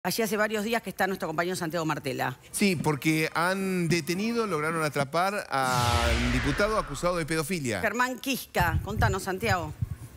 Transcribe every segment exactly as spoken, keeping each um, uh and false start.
Allí hace varios días que está nuestro compañero Santiago Martela. Sí, porque han detenido, lograron atrapar al diputado acusado de pedofilia. Germán Quisca. Contanos, Santiago.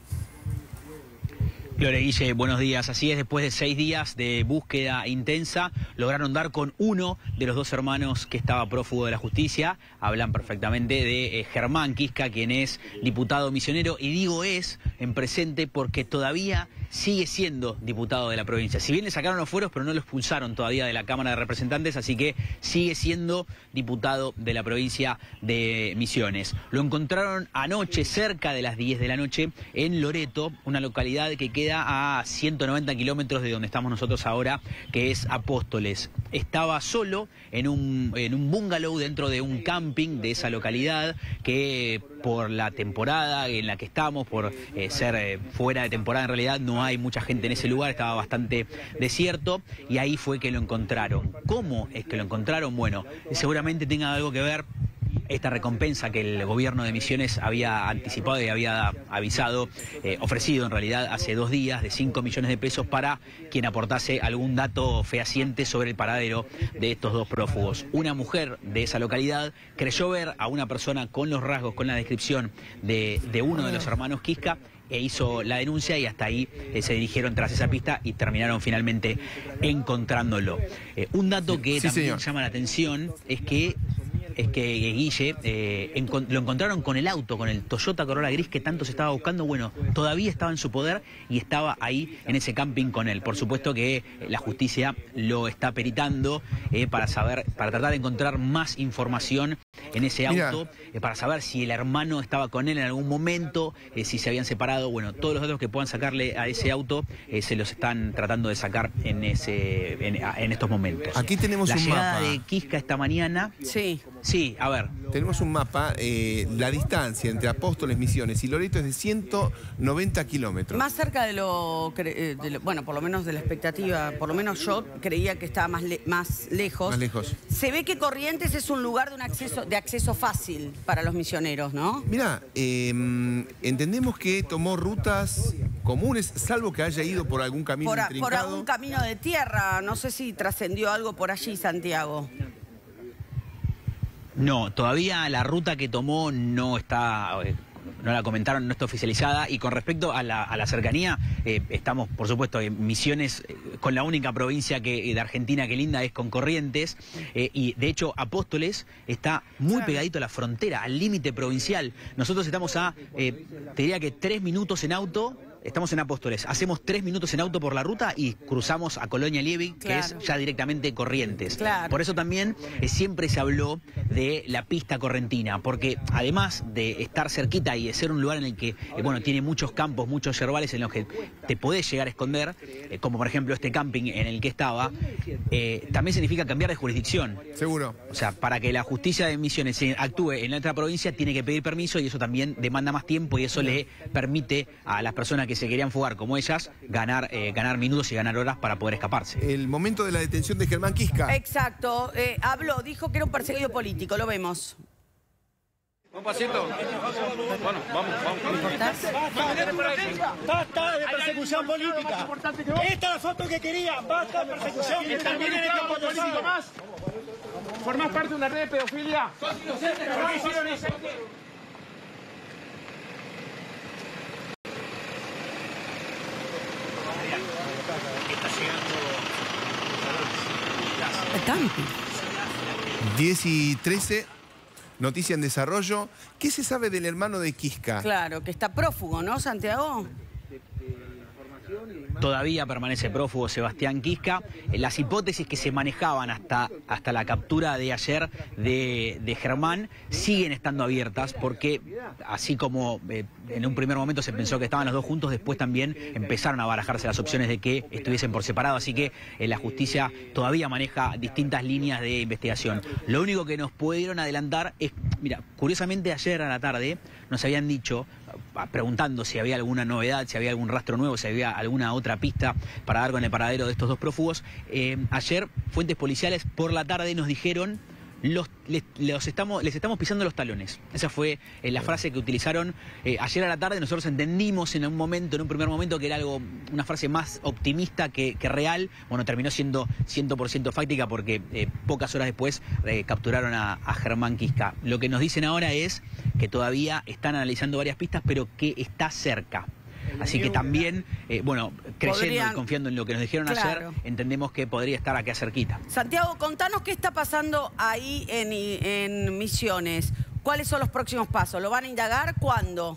Lore, Guille, buenos días. Así es, después de seis días de búsqueda intensa, lograron dar con uno de los dos hermanos que estaba prófugo de la justicia. Hablan perfectamente de eh, Germán Quisca, quien es diputado misionero, y digo es en presente porque todavía sigue siendo diputado de la provincia. Si bien le sacaron los fueros, pero no lo expulsaron todavía de la Cámara de Representantes, así que sigue siendo diputado de la provincia de Misiones. Lo encontraron anoche, cerca de las diez de la noche, en Loreto, una localidad que queda a ciento noventa kilómetros de donde estamos nosotros ahora, que es Apóstoles. Estaba solo en un, en un bungalow dentro de un camping de esa localidad, que por la temporada en la que estamos, por eh, ser eh, fuera de temporada en realidad, no hay mucha gente en ese lugar, estaba bastante desierto, y ahí fue que lo encontraron. ¿Cómo es que lo encontraron? Bueno, seguramente tenga algo que ver esta recompensa que el gobierno de Misiones había anticipado y había avisado, eh, ofrecido en realidad hace dos días, de cinco millones de pesos para quien aportase algún dato fehaciente sobre el paradero de estos dos prófugos. Una mujer de esa localidad creyó ver a una persona con los rasgos, con la descripción de, de uno de los hermanos Quisca, e hizo la denuncia, y hasta ahí eh, se dirigieron tras esa pista y terminaron finalmente encontrándolo. Eh, un dato que sí, también señor. llama la atención es que es que Guille, eh, encont lo encontraron con el auto, con el Toyota Corolla gris que tanto se estaba buscando. Bueno, todavía estaba en su poder y estaba ahí en ese camping con él. Por supuesto que eh, la justicia lo está peritando eh, para saber, para tratar de encontrar más información en ese auto, eh, para saber si el hermano estaba con él en algún momento, eh, si se habían separado. Bueno, todos los datos que puedan sacarle a ese auto eh, se los están tratando de sacar en ese en, en estos momentos. Aquí tenemos la un llegada mapa de Quisca esta mañana. Sí. Sí, a ver. Tenemos un mapa, eh, la distancia entre Apóstoles, Misiones y Loreto es de ciento noventa kilómetros. Más cerca de lo, de lo, bueno, por lo menos de la expectativa, por lo menos yo creía que estaba más, le, más lejos. Más lejos. Se ve que Corrientes es un lugar de, un acceso, de acceso fácil para los misioneros, ¿no? Mira, eh, entendemos que tomó rutas comunes, salvo que haya ido por algún camino Por, a, intrincado. por algún camino de tierra, no sé si trascendió algo por allí, Santiago. No, todavía la ruta que tomó no está, no la comentaron, no está oficializada. Y con respecto a la, a la cercanía, eh, estamos, por supuesto, en Misiones, eh, con la única provincia que, de Argentina que linda es con Corrientes. Eh, y de hecho, Apóstoles está muy Claro. pegadito a la frontera, al límite provincial. Nosotros estamos a, eh, te diría que tres minutos en auto. Estamos en Apóstoles, hacemos tres minutos en auto por la ruta y cruzamos a Colonia Liebig, que Claro. es ya directamente Corrientes. Claro. Por eso también eh, siempre se habló de la pista correntina, porque además de estar cerquita y de ser un lugar en el que, eh, bueno, tiene muchos campos, muchos yerbales en los que te podés llegar a esconder, eh, como por ejemplo este camping en el que estaba, eh, también significa cambiar de jurisdicción. Seguro. O sea, para que la justicia de Misiones actúe en la otra provincia tiene que pedir permiso, y eso también demanda más tiempo, y eso le permite a las personas que se querían fugar como ellas ganar, eh, ganar minutos y ganar horas para poder escaparse. El momento de la detención de Germán Quisca. Exacto, eh, habló, dijo que era un perseguido político, lo vemos. Un pasito. Bueno, vamos, vamos. Basta de persecución política. Esta es la foto que quería. Basta de persecución política. También en el campo político más. ¿Formás parte de una red de pedofilia? ¿Por qué hicieron eso? diez y trece, noticia en desarrollo. ¿Qué se sabe del hermano de Quisca? Claro, que está prófugo, ¿no, Santiago? Todavía permanece prófugo Sebastián Quisca. Las hipótesis que se manejaban hasta, hasta la captura de ayer de, de Germán siguen estando abiertas, porque así como eh, en un primer momento se pensó que estaban los dos juntos, después también empezaron a barajarse las opciones de que estuviesen por separado. Así que eh, la justicia todavía maneja distintas líneas de investigación. Lo único que nos pudieron adelantar es, mira, curiosamente ayer a la tarde nos habían dicho, preguntando si había alguna novedad, si había algún rastro nuevo, si había alguna otra pista para dar con el paradero de estos dos prófugos. Eh, ayer, fuentes policiales por la tarde nos dijeron los, les, los estamos, les estamos pisando los talones. Esa fue eh, la frase que utilizaron eh, ayer a la tarde. Nosotros entendimos en un momento, en un primer momento, que era algo, una frase más optimista que, que real. Bueno, terminó siendo cien por ciento fáctica porque eh, pocas horas después eh, capturaron a, a Germán Quisca. Lo que nos dicen ahora es que todavía están analizando varias pistas, pero que está cerca. Así que también, eh, bueno, creyendo Podrían... y confiando en lo que nos dijeron claro. ayer, entendemos que podría estar acá cerquita. Santiago, contanos qué está pasando ahí en, en Misiones. ¿Cuáles son los próximos pasos? ¿Lo van a indagar? ¿Cuándo?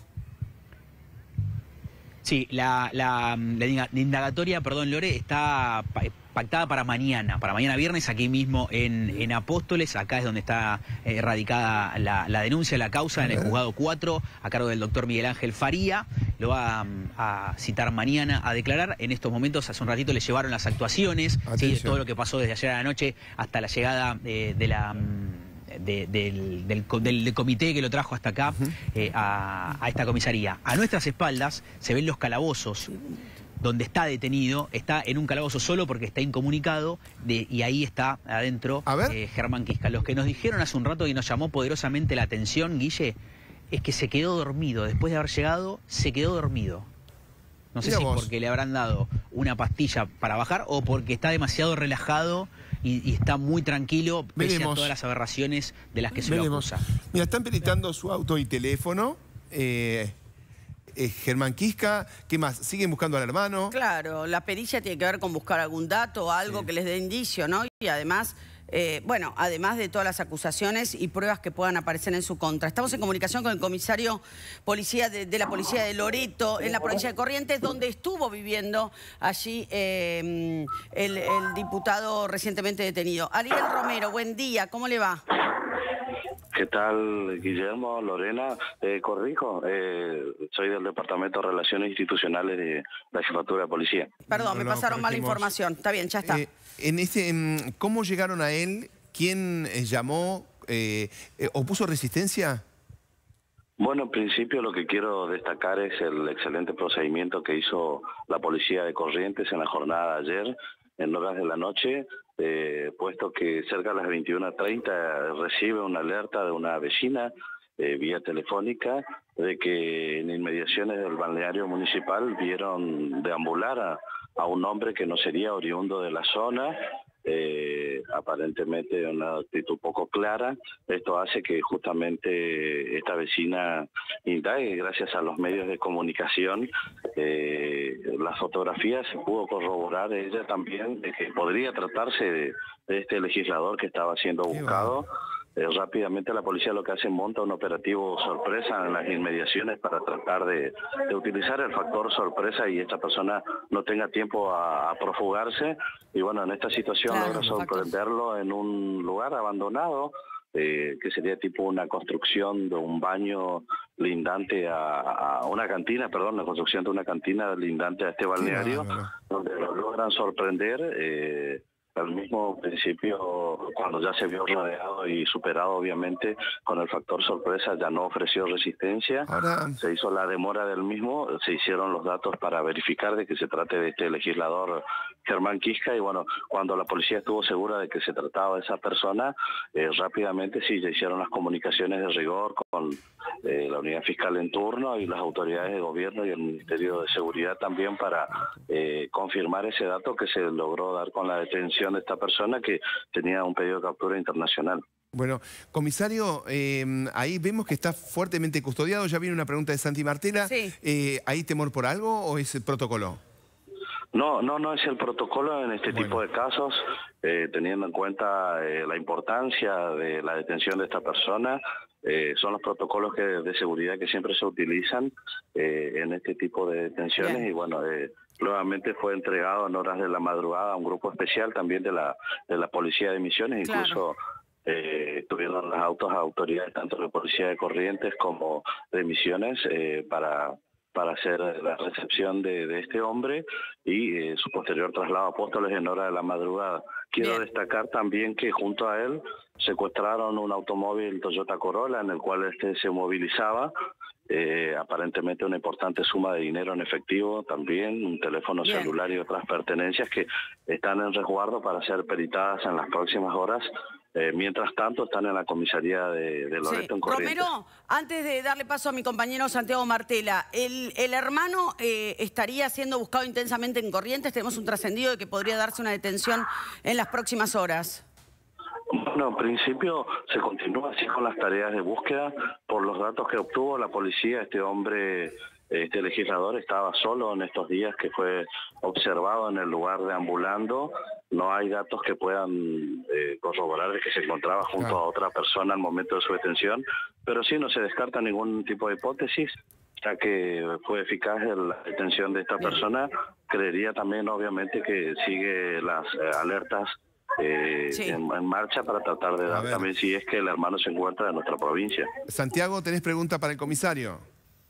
Sí, la, la, la indagatoria, perdón, Lore, está pactada para mañana, para mañana viernes, aquí mismo en, en Apóstoles. Acá es donde está eh, radicada la, la denuncia, la causa, en el juzgado cuatro, a cargo del doctor Miguel Ángel Faría. Lo va a, a citar mañana a declarar. En estos momentos, hace un ratito, le llevaron las actuaciones, ¿sí? De todo lo que pasó desde ayer a la noche hasta la llegada eh, de la... De, del, del, del, del comité que lo trajo hasta acá, uh-huh. eh, a, a esta comisaría. A nuestras espaldas se ven los calabozos donde está detenido. Está en un calabozo solo porque está incomunicado, de, y ahí está adentro eh, Germán Quisca. Los que nos dijeron hace un rato y nos llamó poderosamente la atención, Guille, es que se quedó dormido. Después de haber llegado, se quedó dormido. No sé Mira si vos. porque le habrán dado una pastilla para bajar o porque está demasiado relajado y, y está muy tranquilo pese Veremos. a todas las aberraciones de las que se Veremos. lo acusa. Mira, están peritando su auto y teléfono. Eh, eh, Germán Quisca, ¿qué más? ¿Siguen buscando al hermano? Claro, la pericia tiene que ver con buscar algún dato o algo sí. que les dé indicio, ¿no? Y además... Eh, bueno, además de todas las acusaciones y pruebas que puedan aparecer en su contra. Estamos en comunicación con el comisario policía de, de la policía de Loreto, en la provincia de Corrientes, donde estuvo viviendo allí eh, el, el diputado recientemente detenido. Ariel Romero, buen día, ¿cómo le va? ¿Qué tal, Guillermo, Lorena? Eh, corrijo, eh, soy del Departamento de Relaciones Institucionales de la Jefatura de Policía. Perdón, no, me no, pasaron mala información. Está bien, ya está. Eh, en ese, ¿Cómo llegaron a él? ¿Quién llamó? Eh, eh, ¿Opuso resistencia? Bueno, en principio lo que quiero destacar es el excelente procedimiento que hizo la Policía de Corrientes en la jornada de ayer, en horas de la noche, eh, puesto que cerca de las veintiuna treinta recibe una alerta de una vecina eh, vía telefónica de que en inmediaciones del balneario municipal vieron deambular a, a un hombre que no sería oriundo de la zona, eh, aparentemente una actitud poco clara. Esto hace que justamente esta vecina indague, gracias a los medios de comunicación, eh, las fotografías se pudo corroborar ella también de que podría tratarse de, de este legislador que estaba siendo buscado. Eh, rápidamente la policía lo que hace es monta un operativo sorpresa en las inmediaciones para tratar de, de utilizar el factor sorpresa y esta persona no tenga tiempo a, a profugarse. Y bueno, en esta situación claro, logra sorprenderlo en un lugar abandonado, eh, que sería tipo una construcción de un baño lindante a, a una cantina, perdón, la construcción de una cantina lindante a este balneario, sí, no, no, no. donde lo logran sorprender. Eh, Al mismo principio, cuando ya se vio rodeado y superado, obviamente, con el factor sorpresa, ya no ofreció resistencia. Ahora... Se hizo la demora del mismo, se hicieron los datos para verificar de que se trate de este legislador Germán Quisca, y bueno, cuando la policía estuvo segura de que se trataba de esa persona, eh, rápidamente sí, se hicieron las comunicaciones de rigor con eh, la unidad fiscal en turno y las autoridades de gobierno y el Ministerio de Seguridad también para eh, confirmar ese dato que se logró dar con la detención de esta persona que tenía un pedido de captura internacional. Bueno, comisario, eh, ahí vemos que está fuertemente custodiado. Ya viene una pregunta de Santi Martela. Sí. Eh, ¿Hay temor por algo o es el protocolo? No, no, no es el protocolo en este bueno. tipo de casos, eh, teniendo en cuenta eh, la importancia de la detención de esta persona. Eh, son los protocolos que, de seguridad que siempre se utilizan eh, en este tipo de detenciones. Bien. Y bueno, eh, nuevamente fue entregado en horas de la madrugada a un grupo especial también de la, de la Policía de Misiones, claro. incluso eh, tuvieron los autos autoridades tanto de Policía de Corrientes como de Misiones eh, para... para hacer la recepción de, de este hombre y eh, su posterior traslado a Apóstoles en hora de la madrugada. Quiero Bien. destacar también que junto a él secuestraron un automóvil Toyota Corolla en el cual este se movilizaba eh, aparentemente una importante suma de dinero en efectivo, también un teléfono Bien. celular y otras pertenencias que están en resguardo para ser peritadas en las próximas horas. Eh, mientras tanto, están en la comisaría de, de Loreto, Sí. en Corrientes. Romero, antes de darle paso a mi compañero Santiago Martela, ¿el, el hermano eh, estaría siendo buscado intensamente en Corrientes? Tenemos un trascendido de que podría darse una detención en las próximas horas. Bueno, en principio se continúa así con las tareas de búsqueda. Por los datos que obtuvo la policía, este hombre, este legislador, estaba solo en estos días que fue observado en el lugar deambulando. No hay datos que puedan eh, corroborar de que se encontraba junto a otra persona al momento de su detención, pero sí no se descarta ningún tipo de hipótesis, ya que fue eficaz la detención de esta persona. Creería también, obviamente, que sigue las eh, alertas Eh, Sí. en, en marcha para tratar de dar también si es que el hermano se encuentra en nuestra provincia. Santiago, ¿tenés pregunta para el comisario?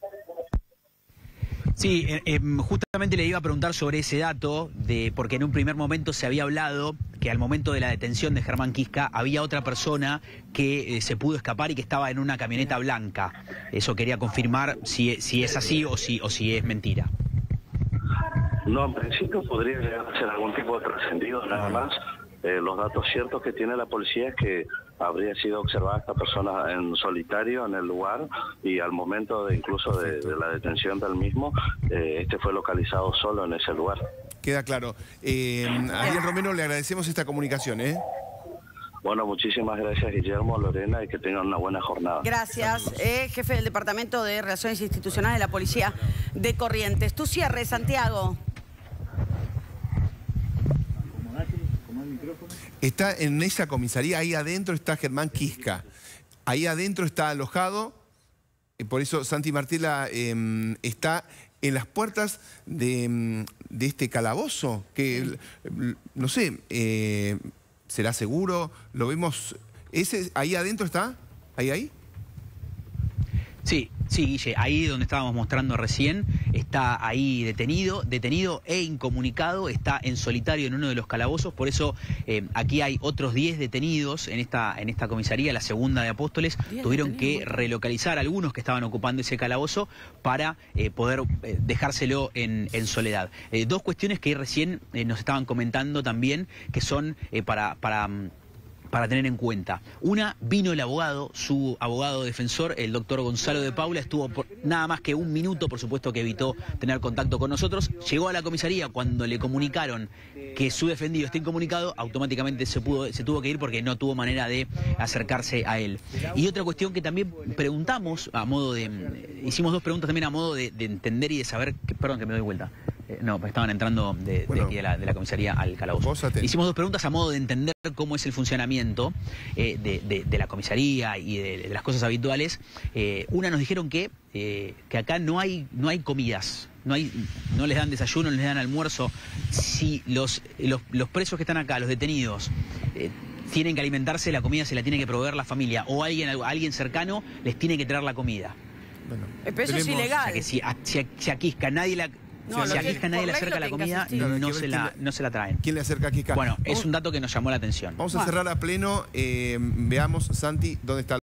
Sí, eh, eh, justamente le iba a preguntar sobre ese dato, de porque en un primer momento se había hablado que al momento de la detención de Germán Quisca había otra persona que eh, se pudo escapar y que estaba en una camioneta blanca. Eso quería confirmar si, si es así o si, o si es mentira. No, en principio podría llegar a ser algún tipo de trascendido, nada más. Eh, los datos ciertos que tiene la policía es que habría sido observada esta persona en solitario en el lugar y al momento de incluso de, de la detención del mismo, eh, este fue localizado solo en ese lugar. Queda claro. Eh, Ariel Romero, le agradecemos esta comunicación, ¿eh? Bueno, muchísimas gracias, Guillermo, Lorena, y que tengan una buena jornada. Gracias, eh, jefe del Departamento de Relaciones Institucionales de la Policía de Corrientes. Tu cierre, Santiago. Está en esa comisaría, ahí adentro está Germán Quisca. Ahí adentro está alojado, eh, por eso Santi Martela eh, está en las puertas de, de este calabozo, que no sé, eh, ¿será seguro? ¿Lo vemos? ¿Ese ahí adentro está? ¿Ahí, ahí? Sí, sí, Guille, ahí donde estábamos mostrando recién, está ahí detenido, detenido e incomunicado, está en solitario en uno de los calabozos, por eso eh, aquí hay otros diez detenidos en esta, en esta comisaría, la segunda de Apóstoles, tuvieron que relocalizar a algunos que estaban ocupando ese calabozo para eh, poder eh, dejárselo en, en soledad. Eh, dos cuestiones que recién eh, nos estaban comentando también, que son eh, para... para para tener en cuenta. Una, vino el abogado, su abogado defensor, el doctor Gonzalo de Paula, estuvo por nada más que un minuto, por supuesto que evitó tener contacto con nosotros, llegó a la comisaría cuando le comunicaron que su defendido está incomunicado, automáticamente se, pudo, se tuvo que ir porque no tuvo manera de acercarse a él. Y otra cuestión que también preguntamos, a modo de... Hicimos dos preguntas también a modo de, de entender y de saber... Que, perdón, que me doy vuelta. Eh, no, estaban entrando de, bueno, de, aquí de, la, de la comisaría al calabozo. Hicimos dos preguntas a modo de entender cómo es el funcionamiento eh, de, de, de la comisaría y de, de las cosas habituales. Eh, una, nos dijeron que, eh, que acá no hay, no hay comidas, no, hay, no les dan desayuno, no les dan almuerzo. Si los, los, los presos que están acá, los detenidos, eh, tienen que alimentarse, la comida se la tiene que proveer la familia o alguien, alguien cercano les tiene que traer la comida. Bueno, pero eso es ilegal. O sea que si a, si a, si a Quisca nadie la... No, si a que, Quisca nadie le acerca la comida, no, no, se la, no se la traen. ¿Quién le acerca a Quisca? Bueno, vamos, es un dato que nos llamó la atención. Vamos a cerrar a pleno. Eh, veamos, Santi, dónde está.